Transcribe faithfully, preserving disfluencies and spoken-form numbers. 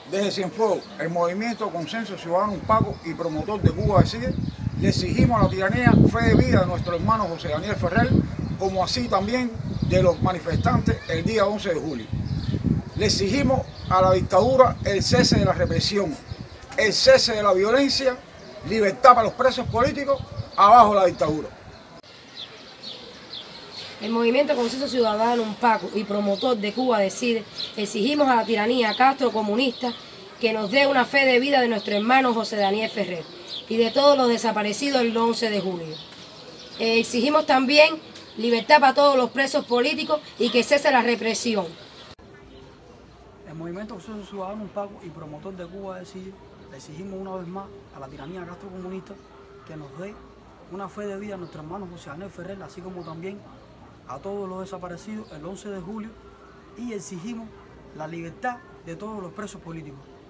Desde Cienfuegos, el movimiento Consenso Ciudadano Unpaco y promotor de Cuba Decide, le exigimos a la tiranía fe de vida de nuestro hermano José Daniel Ferrer, como así también de los manifestantes el día once de julio. Le exigimos a la dictadura el cese de la represión, el cese de la violencia, libertad para los presos políticos, abajo la dictadura. El movimiento Consenso Ciudadano Unpaco y promotor de Cuba Decide, exigimos a la tiranía Castro comunista que nos dé una fe de vida de nuestro hermano José Daniel Ferrer y de todos los desaparecidos el once de julio. Eh, exigimos también libertad para todos los presos políticos y que cese la represión. El movimiento Consenso Ciudadano Unpaco y promotor de Cuba Decide, le exigimos una vez más a la tiranía Castro comunista que nos dé una fe de vida a nuestro hermano José Daniel Ferrer, así como también a todos los desaparecidos el once de julio, y exigimos la libertad de todos los presos políticos.